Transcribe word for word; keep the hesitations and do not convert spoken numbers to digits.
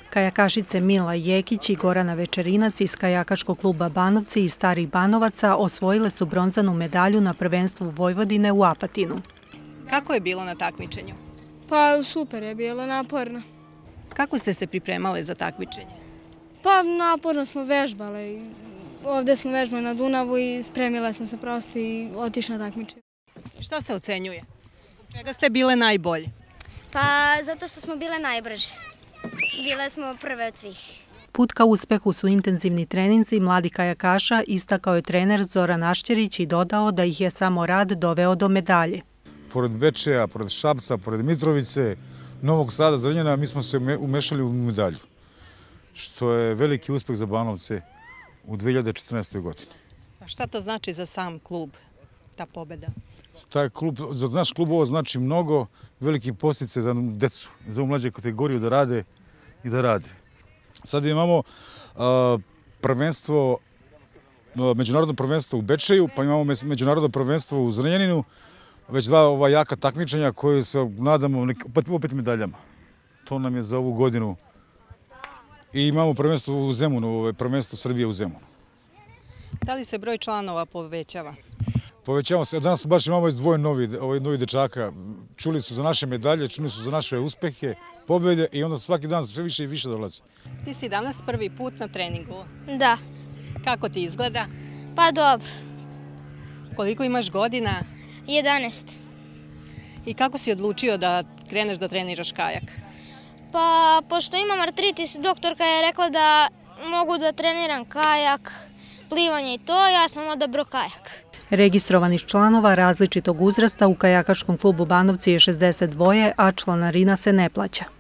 Kajakašice Mila Jekić i Gorana Večerinac iz Kajakaškog kluba Banovci i Starih Banovaca osvojile su bronzanu medalju na prvenstvu Vojvodine u Apatinu. Kako je bilo na takmičenju? Pa super je bilo, naporno. Kako ste se pripremale za takmičenje? Pa naporno smo vežbale. Ovdje smo vežbali na Dunavu i spremile smo se prosto i otišli na takmičenje. Šta se ocenjuje? Zbog čega ste bile najbolje? Pa zato što smo bile najbrže. Bile smo prve od svih. Put ka uspehu su intenzivni treninzi mladih kajakaša, istakao je trener Zoran Ašćerić i dodao da ih je samo rad doveo do medalje. Pored Bečeja, pored Šapca, pored Mitrovice, Novog Sada, Zrenjanina, mi smo se umešali u medalju, što je veliki uspeh za Banovce u dve hiljade četrnaestoj. godini. A šta to znači za sam klub, ta pobjeda? Taj klub, za naš klub ovo znači mnogo, veliki postice za decu, za mlađe kategoriju da rade i da rade. Sad imamo uh, prvenstvo, uh, međunarodno prvenstvo u Bečeju, pa imamo međunarodno prvenstvo u Zrenjaninu, već dva ova jaka takmičenja koje se nadamo nek, opet, opet medaljama. To nam je za ovu godinu. I imamo prvenstvo u Zemunu, ovo je prvenstvo Srbije u Zemunu. Da li se broj članova povećava? Povećavamo se. Danas baš imamo izdvojen novi, ovaj novi dečaka. Čuli su za naše medalje, čuli su za naše uspehe, pobjede i onda svaki dan sve više i više dolazi. Ti si danas prvi put na treningu. Da. Kako ti izgleda? Pa dobro. Koliko imaš godina? jedanaest. I kako si odlučio da kreneš da treniraš kajak? Pa pošto imam artritis, doktorka je rekla da mogu da treniram kajak, plivanje i to, ja sam odabrao kajak. Registrovanih članova različitog uzrasta u Kajakaškom klubu Banovci je šezdeset dva, a članarina se ne plaća.